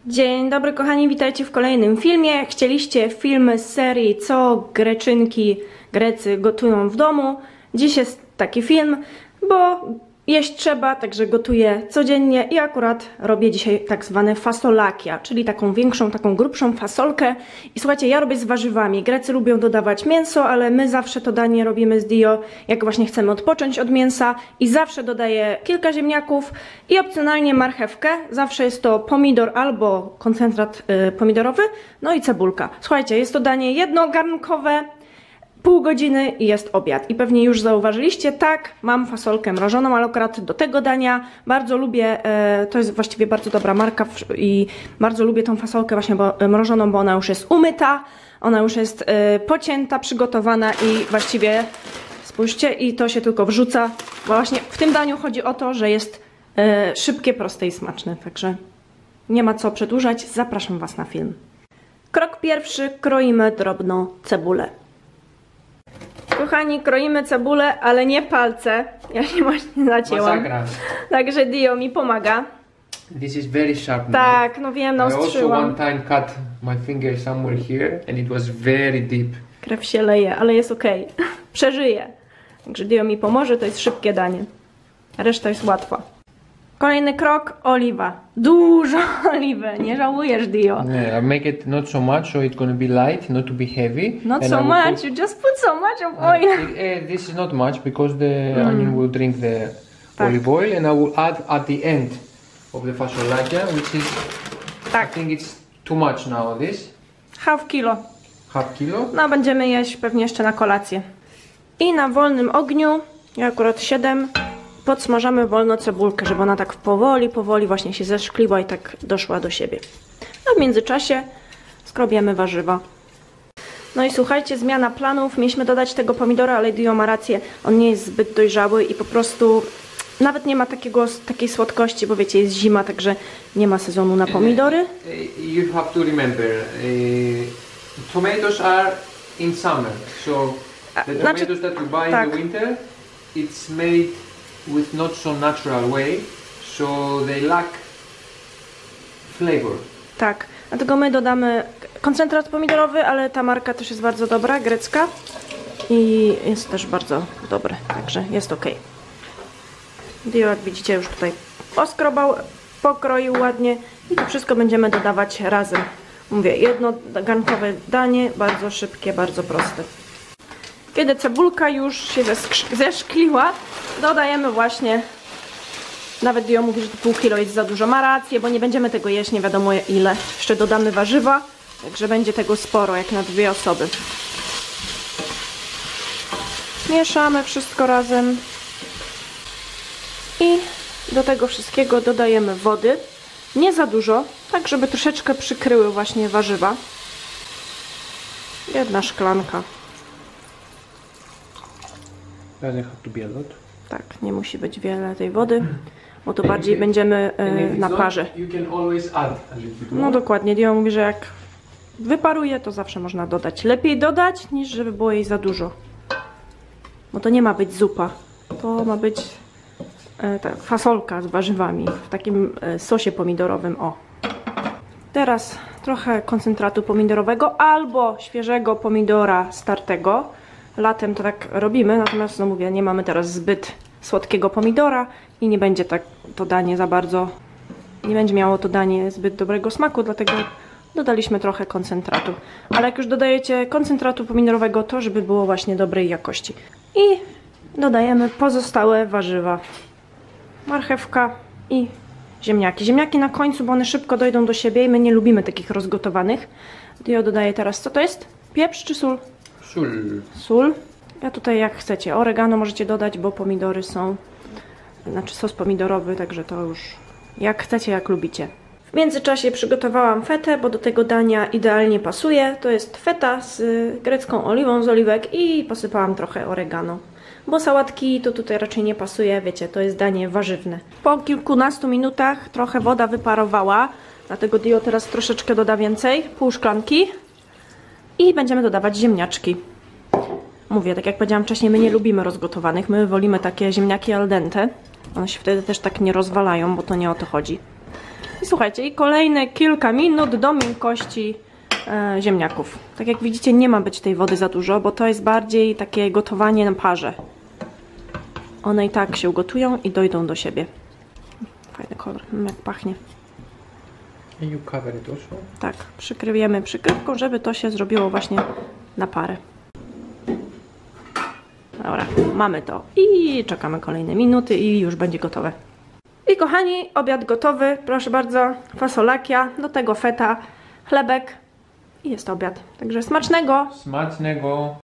Dzień dobry kochani, witajcie w kolejnym filmie. Chcieliście film z serii Co Grecy gotują w domu. Dziś jest taki film, bo jeść trzeba, także gotuję codziennie i akurat robię dzisiaj tak zwane fasolakia, czyli taką większą, taką grubszą fasolkę. I słuchajcie, ja robię z warzywami. Grecy lubią dodawać mięso, ale my zawsze to danie robimy z Dio, jak właśnie chcemy odpocząć od mięsa, i zawsze dodaję kilka ziemniaków i opcjonalnie marchewkę. Zawsze jest to pomidor albo koncentrat pomidorowy, no i cebulka. Słuchajcie, jest to danie jednogarnkowe. Pół godziny i jest obiad. I pewnie już zauważyliście, tak, mam fasolkę mrożoną, ale akurat do tego dania bardzo lubię, to jest właściwie bardzo dobra marka i bardzo lubię tą fasolkę właśnie mrożoną, bo ona już jest umyta, ona już jest pocięta, przygotowana i właściwie, spójrzcie, i to się tylko wrzuca, bo właśnie w tym daniu chodzi o to, że jest szybkie, proste i smaczne, także nie ma co przedłużać, zapraszam Was na film. Krok pierwszy, kroimy drobno cebulę. Kochani, kroimy cebulę, ale nie palce. Ja się właśnie zacięłam. Masakra. Także Dio mi pomaga. This is very sharp. Tak, no wiem, naostrzyłam. I also one time cut my finger somewhere here and it was very deep. Krew się leje, ale jest okej. Przeżyję. Także Dio mi pomoże, to jest szybkie danie. Reszta jest łatwa. Kolejny krok, oliwa. Dużo oliwy, nie żałujesz, Dio. Yeah, I make it not so much, so it's gonna be light, not to be heavy. Not so much, you just put so much of oil. This is not much because the onion will drink the olive oil, and I will add at the end of the fasolakia, which is, I think it's too much now, this. Half kilo. Half kilo? No, będziemy jeść pewnie jeszcze na kolację. I na wolnym ogniu, ja akurat 7, podsmażamy wolno cebulkę, żeby ona tak powoli właśnie się zeszkliła i tak doszła do siebie. A w międzyczasie skrobiemy warzywa. No i słuchajcie, zmiana planów. Mieliśmy dodać tego pomidora, ale Dio ma rację, on nie jest zbyt dojrzały i po prostu nawet nie ma takiej słodkości, bo wiecie, jest zima, także nie ma sezonu na pomidory. You have to remember, tomatoes are in summer, so the tomatoes that you buy in the winter, it's made with not so natural way, so they lack flavor. Tak, dlatego my dodamy koncentrat pomidorowy, ale ta marka też jest bardzo dobra, grecka, i jest też bardzo dobre, także jest ok. Dio, jak widzicie, już tutaj poskrobał, pokroił ładnie i to wszystko będziemy dodawać razem. Mówię, jednogarnkowe danie, bardzo szybkie, bardzo proste. Kiedy cebulka już się zeszkliła, dodajemy właśnie, nawet Dio mówi, że pół kilo jest za dużo, ma rację, bo nie będziemy tego jeść nie wiadomo ile. Jeszcze dodamy warzywa, także będzie tego sporo, jak na 2 osoby. Mieszamy wszystko razem i do tego wszystkiego dodajemy wody, nie za dużo, tak żeby troszeczkę przykryły właśnie warzywa. 1 szklanka. Doesn't have to be a lot. Tak, nie musi być wiele tej wody, bo to bardziej będziemy na parze. No dokładnie, Dio mówi, że jak wyparuje, to zawsze można dodać. Lepiej dodać, niż żeby było jej za dużo. Bo to nie ma być zupa, to ma być fasolka z warzywami w takim sosie pomidorowym. O. Teraz trochę koncentratu pomidorowego albo świeżego pomidora startego. Latem to tak robimy, natomiast no mówię, nie mamy teraz zbyt słodkiego pomidora i nie będzie tak to danie za bardzo, nie będzie miało to danie zbyt dobrego smaku, dlatego dodaliśmy trochę koncentratu. Ale jak już dodajecie koncentratu pomidorowego, to żeby było właśnie dobrej jakości. I dodajemy pozostałe warzywa. Marchewka i ziemniaki. Ziemniaki na końcu, bo one szybko dojdą do siebie i my nie lubimy takich rozgotowanych. Dio dodaję teraz, co to jest? Pieprz czy sól? Sól. Ja tutaj jak chcecie. Oregano możecie dodać, bo pomidory są, znaczy sos pomidorowy, także to już jak chcecie, jak lubicie. W międzyczasie przygotowałam fetę, bo do tego dania idealnie pasuje. To jest feta z grecką oliwą z oliwek i posypałam trochę oregano. Bo sałatki to tutaj raczej nie pasuje, wiecie, to jest danie warzywne. Po kilkunastu minutach trochę woda wyparowała, dlatego Dio teraz troszeczkę doda więcej, pół szklanki. I będziemy dodawać ziemniaczki. Mówię, tak jak powiedziałam wcześniej, my nie lubimy rozgotowanych, my wolimy takie ziemniaki al dente. One się wtedy też tak nie rozwalają, bo to nie o to chodzi. I słuchajcie, i kolejne kilka minut do miękkości ziemniaków. Tak jak widzicie, nie ma być tej wody za dużo, bo to jest bardziej takie gotowanie na parze. One i tak się ugotują i dojdą do siebie. Fajny kolor, jak pachnie. And you cover it also. Tak, przykryjemy przykrywką, żeby to się zrobiło właśnie na parę. Dobra, mamy to i czekamy kolejne minuty i już będzie gotowe. I kochani, obiad gotowy, proszę bardzo, fasolakia, do tego feta, chlebek i jest obiad. Także smacznego! Smacznego!